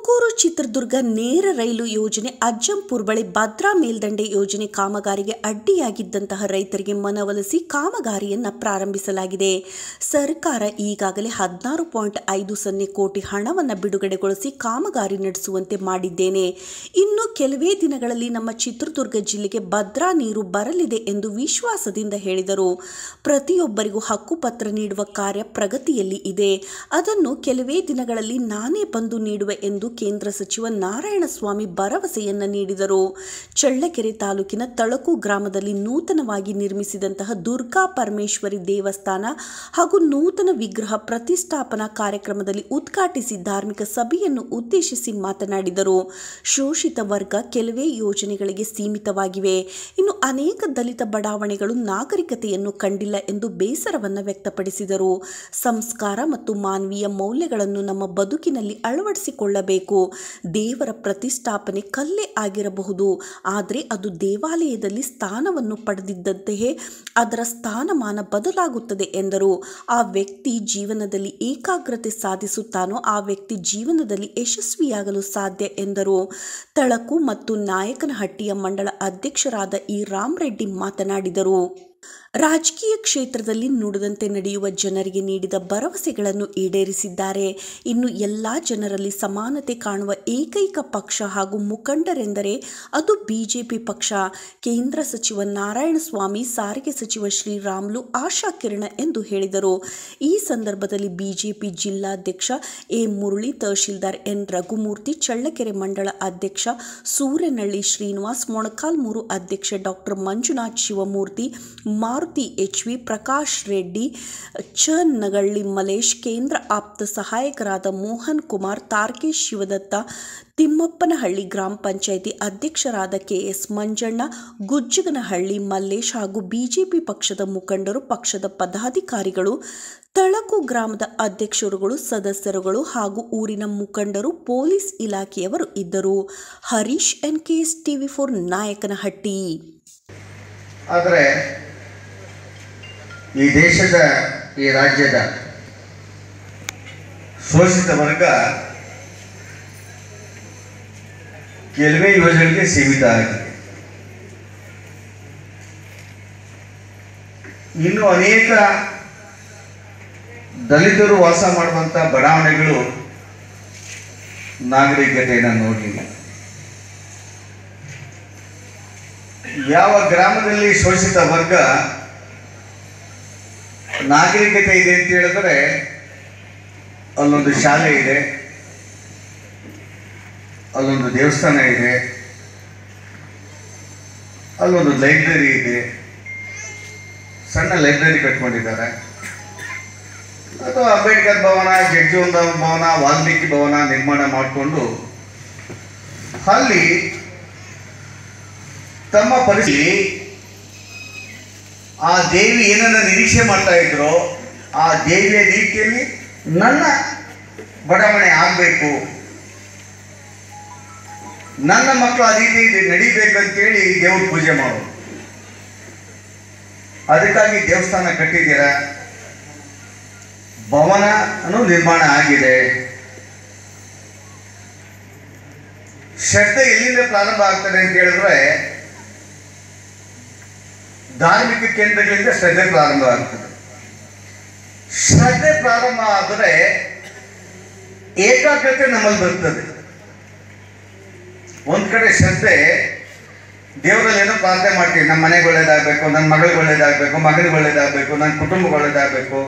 ತುಮಕೂರು ಚಿತ್ರದುರ್ಗ ನೇರ ರೈಲು ಯೋಜನೆ ಅಜ್ಜಂಪುರ ಬಳಿ ಭದ್ರಾ ಮೇಲ್ದಂಡೆ ಯೋಜನೆ ಕಾಮಗಾರಿಗೆ ಅಡ್ಡಿಯಾಗಿದ್ದಂತಹ ರೈತರಿಗೆ ಮನವೊಲಿಸಿ ಕಾಮಗಾರಿಯನ್ನು ಪ್ರಾರಂಭಿಸಲಾಗಿದೆ. ಸರ್ಕಾರ ಈಗಾಗಲೇ 16.50 ಕೋಟಿ ಹಣವನ್ನು ಬಿಡುಗಡೆಗೊಳಿಸಿ ಕಾಮಗಾರಿ ನಡೆಸುವಂತೆ ಮಾಡಿದ್ದೇನೆ. ಇನ್ನು ಕೆಲವೇ ದಿನಗಳಲ್ಲಿ ನಮ್ಮ ಚಿತ್ರದುರ್ಗ ಜಿಲ್ಲೆಗೆ ಭದ್ರಾ ನೀರು ಬರಲಿದೆ ಎಂದು ವಿಶ್ವಾಸದಿಂದ ಹೇಳಿದರು. ಪ್ರತಿಯೊಬ್ಬರಿಗೂ ಹಕ್ಕುಪತ್ರ ನೀಡುವ ಕಾರ್ಯ ಪ್ರಗತಿಯಲ್ಲಿ ಇದೆ. ಅದನ್ನು ಕೆಲವೇ ದಿನಗಳಲ್ಲಿ ನಾನೇ ಬಂದು ನೀಡುವೆ ಎಂದು ಕೇಂದ್ರ ಸಚಿವ ನಾರಾಯಣಸ್ವಾಮಿ ಭರವಸೆಯನ್ನು ನೀಡಿದರು. ಚಳ್ಳಕೆರೆ ತಾಲೂಕಿನ ತಳಕು ಗ್ರಾಮದಲ್ಲಿ ನೂತನವಾಗಿ ನಿರ್ಮಿಸಿದಂತಹ ದುರ್ಗಾ ಪರಮೇಶ್ವರಿ ದೇವಸ್ಥಾನ ಹಾಗೂ ನೂತನ ವಿಗ್ರಹ ಪ್ರತಿಷ್ಠಾಪನಾ ಕಾರ್ಯಕ್ರಮದಲ್ಲಿ ಉದ್ಘಾಟಿಸಿ ಧಾರ್ಮಿಕ ಸಭೆಯನ್ನು ಉದ್ದೇಶಿಸಿ ಮಾತನಾಡಿದರು. ಶೋಷಿತ ವರ್ಗ ಕೆಲವೇ ಯೋಜನೆಗಳಿಗೆ ಸೀಮಿತವಾಗಿವೆ. ಇನ್ನು ಅನೇಕ ದಲಿತ ಬಡಾವಣೆಗಳು ನಾಗರಿಕತೆಯನ್ನು ಕಂಡಿಲ್ಲ ಎಂದು ಬೇಸರವನ್ನು ವ್ಯಕ್ತಪಡಿಸಿದರು. ಸಂಸ್ಕಾರ ಮತ್ತು ಮಾನವೀಯ ಮೌಲ್ಯಗಳನ್ನು ನಮ್ಮ ಬದುಕಿನಲ್ಲಿ ಅಳವಡಿಸಿಕೊಳ್ಳಬೇಕು. ದೇವರ ಪ್ರತಿಷ್ಠಾಪನೆ ಕಲ್ಲೇ ಆಗಿರಬಹುದು, ಆದರೆ ಅದು ದೇವಾಲಯದಲ್ಲಿ ಸ್ಥಾನವನ್ನು ಪಡೆದಿದ್ದಂತೆಯೇ ಅದರ ಸ್ಥಾನಮಾನ ಬದಲಾಗುತ್ತದೆ ಎಂದರು. ಆ ವ್ಯಕ್ತಿ ಜೀವನದಲ್ಲಿ ಏಕಾಗ್ರತೆ ಸಾಧಿಸುತ್ತಾನೋ ಆ ವ್ಯಕ್ತಿ ಜೀವನದಲ್ಲಿ ಯಶಸ್ವಿಯಾಗಲು ಸಾಧ್ಯ ಎಂದರು. ತಳಕು ಮತ್ತು ನಾಯಕನಹಟ್ಟಿಯ ಮಂಡಳ ಅಧ್ಯಕ್ಷರಾದ ಇ ರಾಮರೆಡ್ಡಿ ಮಾತನಾಡಿದರು. ರಾಜಕೀಯ ಕ್ಷೇತ್ರದಲ್ಲಿ ನುಡಿದಂತೆ ನಡೆಯುವ ಜನರಿಗೆ ನೀಡಿದ ಭರವಸೆಗಳನ್ನು ಈಡೇರಿಸಿದ್ದಾರೆ. ಇನ್ನು ಎಲ್ಲ ಜನರಲ್ಲಿ ಸಮಾನತೆ ಕಾಣುವ ಏಕೈಕ ಪಕ್ಷ ಹಾಗೂ ಮುಖಂಡರೆಂದರೆ ಅದು ಬಿಜೆಪಿ ಪಕ್ಷ. ಕೇಂದ್ರ ಸಚಿವ ನಾರಾಯಣಸ್ವಾಮಿ, ಸಾರಿಗೆ ಸಚಿವ ಶ್ರೀರಾಮುಲು ಆಶಾ ಕಿರಣ ಎಂದು ಹೇಳಿದರು. ಈ ಸಂದರ್ಭದಲ್ಲಿ ಬಿಜೆಪಿ ಜಿಲ್ಲಾಧ್ಯಕ್ಷ ಎ ಮುರಳಿ, ತಹಶೀಲ್ದಾರ್ ಎನ್ ರಘುಮೂರ್ತಿ, ಚಳ್ಳಕೆರೆ ಮಂಡಳ ಅಧ್ಯಕ್ಷ ಸೂರ್ಯನಹಳ್ಳಿ ಶ್ರೀನಿವಾಸ್, ಮೊಳಕಾಲ್ಮೂರು ಅಧ್ಯಕ್ಷ ಡಾಕ್ಟರ್ ಮಂಜುನಾಥ್ ಶಿವಮೂರ್ತಿ, ಮಾರುತಿ ಎಚ್.ವಿ, ಪ್ರಕಾಶ್ ರೆಡ್ಡಿ, ಚನ್ನಗಳ್ಳಿ ಮಲೇಶ್, ಕೇಂದ್ರ ಆಪ್ತ ಸಹಾಯಕರಾದ ಮೋಹನ್ ಕುಮಾರ್, ತಾರ್ಕೇಶ್ ಶಿವದತ್ತ, ತಿಮ್ಮಪ್ಪನಹಳ್ಳಿ ಗ್ರಾಮ ಪಂಚಾಯಿತಿ ಅಧ್ಯಕ್ಷರಾದ ಕೆಎಸ್ ಮಂಜಣ್ಣ, ಗುಜ್ಜಗನಹಳ್ಳಿ ಮಲ್ಲೇಶ್ ಹಾಗೂ ಬಿಜೆಪಿ ಪಕ್ಷದ ಮುಖಂಡರು, ಪಕ್ಷದ ಪದಾಧಿಕಾರಿಗಳು, ತಳಕು ಗ್ರಾಮದ ಅಧ್ಯಕ್ಷರುಗಳು, ಸದಸ್ಯರುಗಳು ಹಾಗೂ ಊರಿನ ಮುಖಂಡರು, ಪೊಲೀಸ್ ಇಲಾಖೆಯವರು ಇದ್ದರು. Harish, NKS TV4 Nayakanahatti. ಆದರೆ ಈ ದೇಶದ, ಈ ರಾಜ್ಯದ ಶೋಷಿತ ವರ್ಗ ಕೆಲವೇ ಯೋಜನೆಗಳಿಗೆ ಸೀಮಿತ ಆಗಿದೆ. ಇನ್ನು ಅನೇಕ ದಲಿತರು ವಾಸ ಮಾಡುವಂಥ ಬಡಾವಣೆಗಳು ನಾಗರಿಕತೆಯನ್ನು ನೋಡಲಿಲ್ಲ. ಯಾವ ಗ್ರಾಮದಲ್ಲಿ ಶೋಷಿತ ವರ್ಗ ನಾಗರಿಕತೆ ಇದೆ ಅಂತ ಹೇಳಿದ್ರೆ ಅಲ್ಲೊಂದು ಶಾಲೆ ಇದೆ, ಅಲ್ಲೊಂದು ದೇವಸ್ಥಾನ ಇದೆ, ಅಲ್ಲೊಂದು ಲೈಬ್ರರಿ ಇದೆ, ಸಣ್ಣ ಲೈಬ್ರರಿ ಕಟ್ಕೊಂಡಿದ್ದಾರೆ, ಅಥವಾ ಅಂಬೇಡ್ಕರ್ ಭವನ, ಜಗಜೀವನ್ ಭವನ, ವಾಲ್ಮೀಕಿ ಭವನ ನಿರ್ಮಾಣ ಮಾಡಿಕೊಂಡು ಅಲ್ಲಿ ತಮ್ಮ ಪರಿಸ್ಥಿತಿ ಆ ದೇವಿ ಏನನ್ನ ನಿರೀಕ್ಷೆ ಮಾಡ್ತಾ ಇದ್ರು, ಆ ದೇವಿಯ ರೀತಿಯಲ್ಲಿ ನನ್ನ ಬಡಾವಣೆ ಆಗಬೇಕು, ನನ್ನ ಮಕ್ಕಳು ಆ ರೀತಿ ನಡಿಬೇಕಂತೇಳಿ ದೇವ್ರ ಪೂಜೆ ಮಾಡೋದು. ಅದಕ್ಕಾಗಿ ದೇವಸ್ಥಾನ ಕಟ್ಟಿದ್ದೀರ, ಭವನನೂ ನಿರ್ಮಾಣ ಆಗಿದೆ. ಶ್ರದ್ಧೆ ಎಲ್ಲಿಂದ ಪ್ರಾರಂಭ ಆಗ್ತದೆ ಅಂತ ಹೇಳಿದ್ರೆ ಧಾರ್ಮಿಕ ಕೇಂದ್ರಗಳಿಂದ ಶ್ರದ್ಧೆ ಪ್ರಾರಂಭ ಆಗ್ತದೆ. ಶ್ರದ್ಧೆ ಪ್ರಾರಂಭ ಆದರೆ ಏಕಾಗ್ರತೆ ನಮ್ಮಲ್ಲಿ ಬರ್ತದೆ. ಒಂದ್ ಕಡೆ ಶ್ರದ್ಧೆ, ದೇವರಲ್ಲಿ ಏನೋ ಪ್ರಾರ್ಥನೆ ಮಾಡ್ತೀವಿ, ನಮ್ಮ ಮನೆಗೆ ಒಳ್ಳೇದಾಗಬೇಕು, ನನ್ನ ಮಗಳಿಗೆ ಒಳ್ಳೇದಾಗಬೇಕು, ಮಗನಿಗೆ ಒಳ್ಳೇದಾಗಬೇಕು, ನನ್ನ ಕುಟುಂಬಕ್ಕೆ ಒಳ್ಳೇದಾಗಬೇಕು,